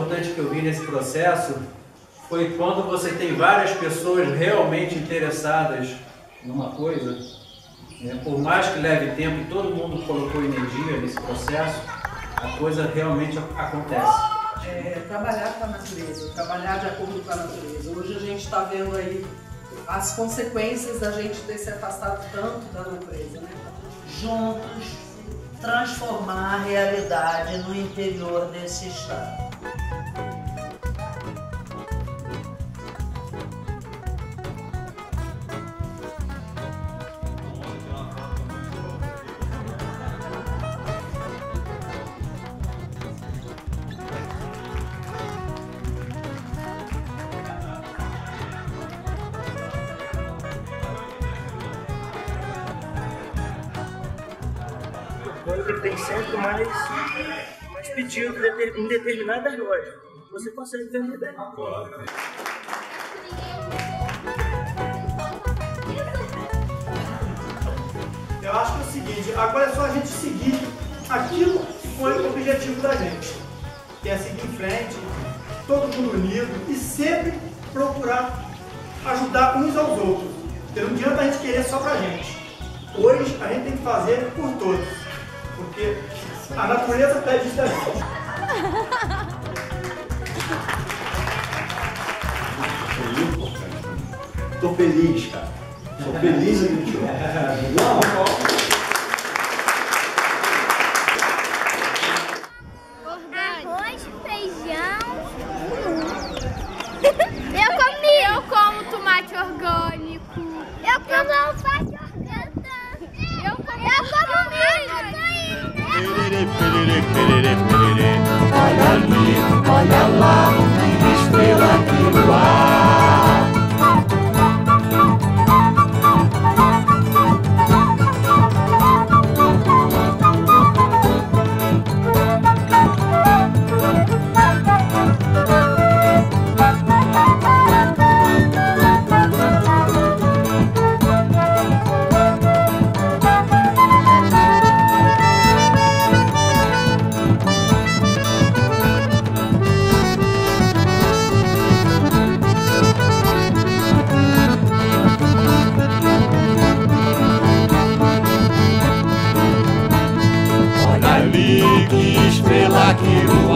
importante que eu vi nesse processo foi quando você tem várias pessoas realmente interessadas numa coisa, né? Por mais que leve tempo e todo mundo colocou energia nesse processo, a coisa realmente acontece. Trabalhar com a natureza, trabalhar de acordo com a natureza. Hoje a gente está vendo aí as consequências da gente ter se afastado tanto da natureza, né? Juntos, transformar a realidade no interior desse estado. Ele tem sempre mais pedido em determinadas lojas. Você consegue vender bem. Eu acho que é o seguinte, agora é só a gente seguir aquilo que foi o objetivo da gente, que é seguir em frente, todo mundo unido e sempre procurar ajudar uns aos outros. Porque não adianta a gente querer só pra gente. Hoje a gente tem que fazer por todos. Porque a natureza pede isso da gente. Tô feliz, cara. Tô feliz aqui. Arroz, feijão. Eu como tomate orgânico. Eu como alface orgânica. Eu como milho. Olha ali, olha lá, estrela aqui no ar. Que estrela que